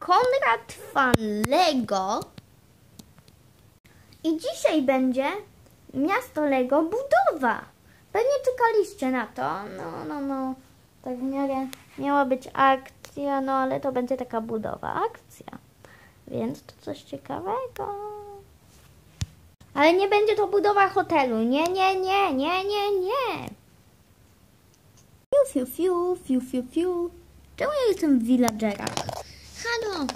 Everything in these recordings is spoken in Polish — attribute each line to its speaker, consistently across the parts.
Speaker 1: Konrad Fan Lego i dzisiaj będzie miasto Lego budowa. Pewnie czekaliście na to. No. Tak w miarę miała być akcja, no ale to będzie taka budowa, akcja. Więc to coś ciekawego. Ale nie będzie to budowa hotelu. Nie. Fiu. Czemu ja jestem w villagerach? Halo!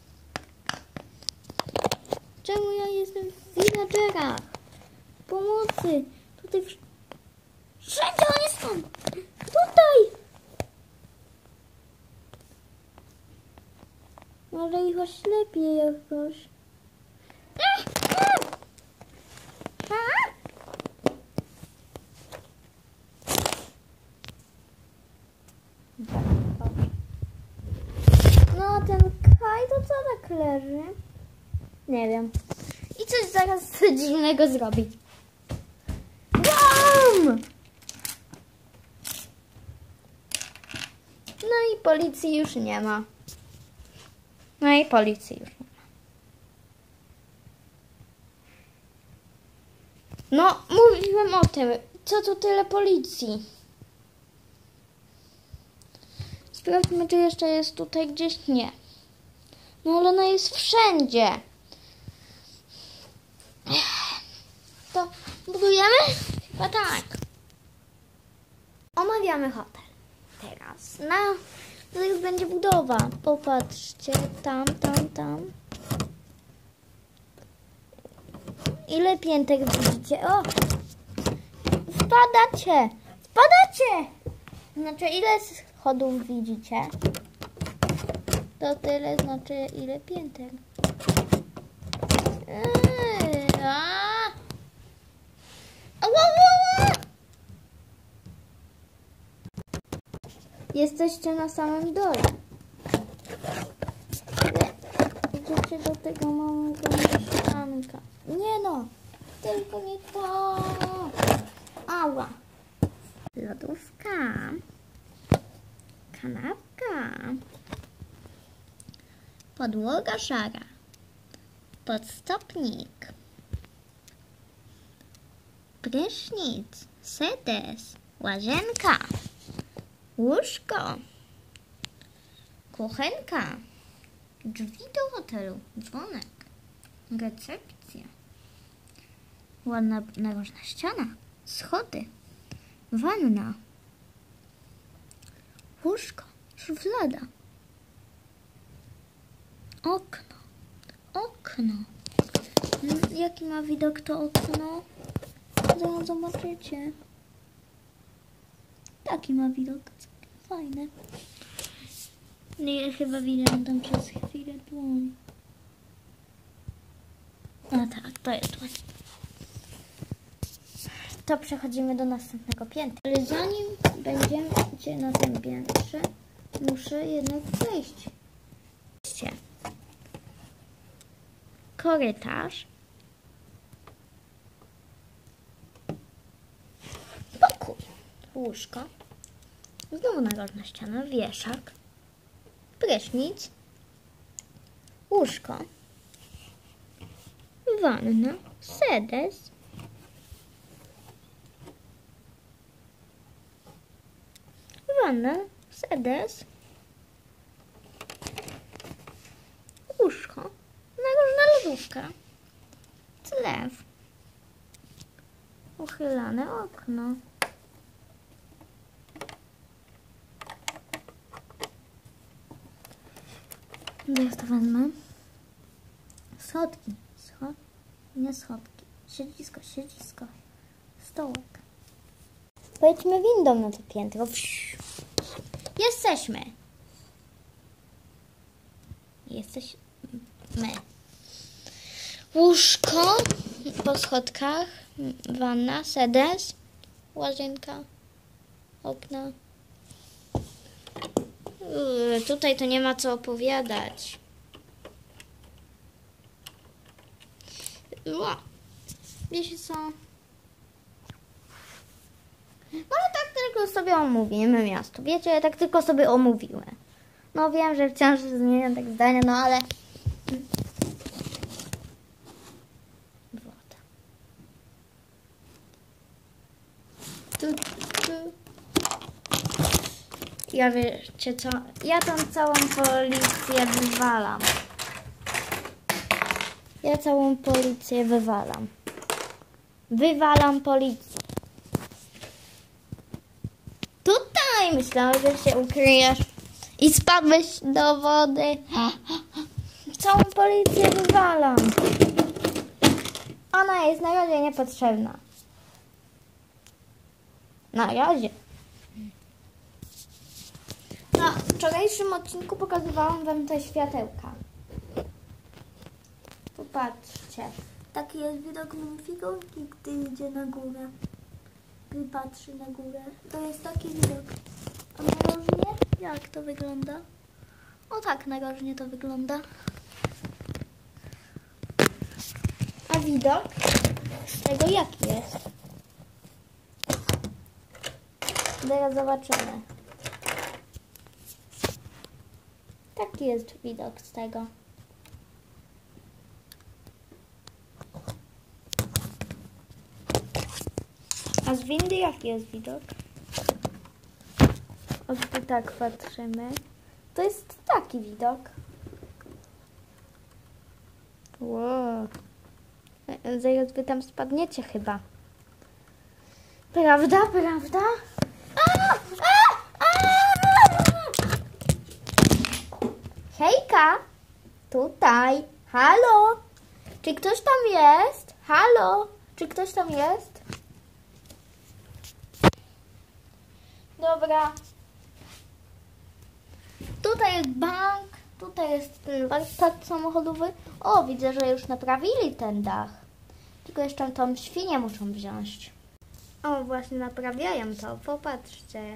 Speaker 1: Czemu ja jestem w villagerach? Pomocy! Tutaj wszędzie oni są! Tutaj! Może ich oślepię jakoś. No ten Kaj to co tak leży? Nie wiem. I coś zaraz dziwnego zrobić. BAM! No i policji już nie ma. No, mówiłem o tym. Co tu tyle policji? Sprawdźmy, czy jeszcze jest tutaj gdzieś. Nie. No, ale ona jest wszędzie. To budujemy? Chyba tak. Omawiamy hotel. Teraz. Zaraz będzie budowa. Popatrzcie. Tam. Ile pięter widzicie? O! Spadacie! Znaczy, ile schodów widzicie? To tyle znaczy, ile pięter. Jesteście na samym dole. Idziecie do tego małego mieszkanka. Nie no, tylko nie to. Ała. Lodówka. Kanapka. Podłoga szara. Podstopnik. Prysznic. Sedes. Łazienka. Łóżko. Kuchenka. Drzwi do hotelu. Dzwonek. Recepcja. Ładna narożna ściana. Schody. Wanna. Łóżko. Szuflada. Okno. Jaki ma widok to okno? Zaraz zobaczycie. Taki ma widok. Fajne. Ja chyba widziałam tam przez chwilę dłoń. A tak, to jest dłoń. To przechodzimy do następnego piętra. Ale zanim będziecie na tym piętrze, muszę jednak wejść. Korytarz. Pokój. Łóżko. Znowu narożna ściana. Wieszak. Prysznic. Łóżko. Wanna. Sedes. Wanna. Sedes. Łóżko. Narożna lodówka. Zlew. Uchylane okno. Ja to wezmę. Schodki. Nie schodki. Siedzisko. Stołek. Pojedźmy windą na to piętro. Jesteśmy. Łóżko po schodkach. Wanna. Sedes. Łazienka. Okna. Tutaj to nie ma co opowiadać. Wiecie co? Ale tak tylko sobie omówimy miasto. Wiecie, tak tylko sobie omówiłem. No wiem, że wciąż zmieniam tak zdania, no ale... Woda. Ja wiecie co? Ja tą całą policję wywalam. Ja całą policję wywalam. Wywalam policję. Tutaj myślałam, że się ukryjesz i spadłeś do wody. Całą policję wywalam. Ona jest na razie niepotrzebna. Na razie. Na wczorajszym odcinku pokazywałam wam te światełka. Popatrzcie. Taki jest widok minifigurki, gdy idzie na górę. Gdy patrzy na górę. To jest taki widok. A narożnie? Jak to wygląda? O tak, narożnie to wygląda. A widok z tego jaki jest? Zaraz zobaczymy. Taki jest widok z tego. A z windy jaki jest widok? O, gdy tak patrzymy, to jest taki widok. Wow. Zaraz wy tam spadniecie chyba. Prawda? Prawda? Hejka! Tutaj. Halo? Czy ktoś tam jest? Halo? Czy ktoś tam jest? Dobra. Tutaj jest bank. Tutaj jest ten warsztat samochodowy. O, widzę, że już naprawili ten dach. Tylko jeszcze tą świnię muszą wziąć. O, właśnie naprawiają to. Popatrzcie.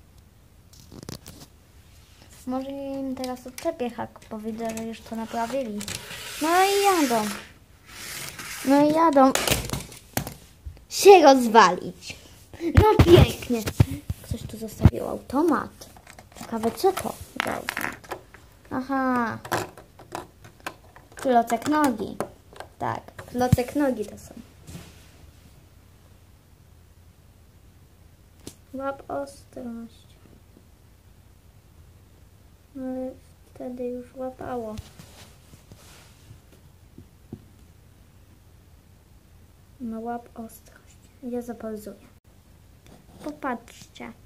Speaker 1: Może im teraz odczepię hak, bo widzę, że już to naprawili. No i jadą. No i jadą się rozwalić. No pięknie. Ktoś tu zostawił automat. Ciekawe co to? Aha. Klocek nogi. Tak, klocek nogi to są. Łap ostrość. No ale wtedy już łapało. No łap ostrość. Ja zapauzuję. Popatrzcie.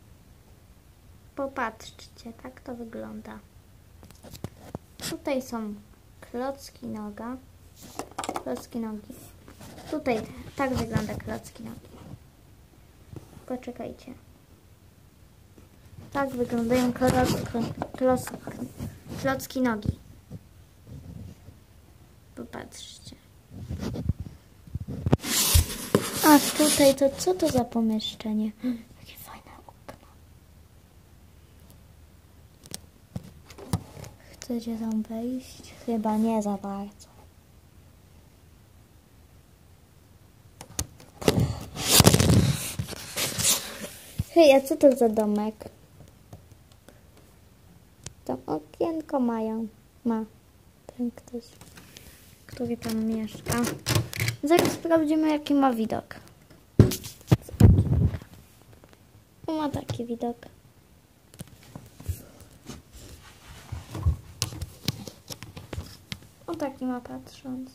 Speaker 1: Popatrzcie, tak to wygląda. Tutaj są klocki noga. Klocki nogi. Tutaj tak wygląda klocki nogi. Poczekajcie. Tak wyglądają klocki nogi. Popatrzcie. A tutaj to co to za pomieszczenie? Jakie fajne okno. Chcecie tam wejść? Chyba nie za bardzo. Hej, a co to za domek? Tam okienko ma ten ktoś, który tam mieszka. Zaraz sprawdzimy, jaki ma widok. Ma taki widok. O taki ma patrząc.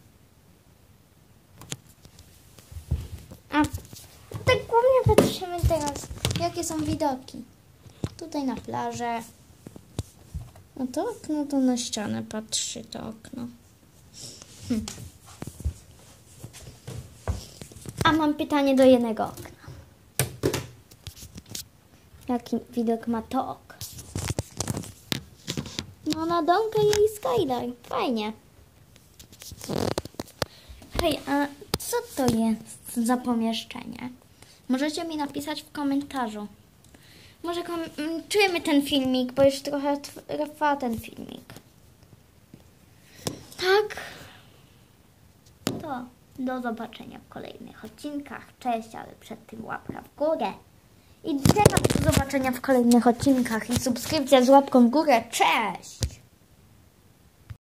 Speaker 1: A tak głównie patrzymy teraz, jakie są widoki. Tutaj na plażę. No to okno to na ścianę patrzy to okno. A mam pytanie do jednego okna. Jaki widok ma to okno? No na domkę i skyline. Fajnie. Hej, a co to jest za pomieszczenie? Możecie mi napisać w komentarzu. Może kończymy ten filmik, bo już trochę trwa ten filmik. Tak. To do zobaczenia w kolejnych odcinkach. Cześć, ale przed tym łapka w górę I teraz do zobaczenia w kolejnych odcinkach i subskrypcja z łapką w górę. Cześć!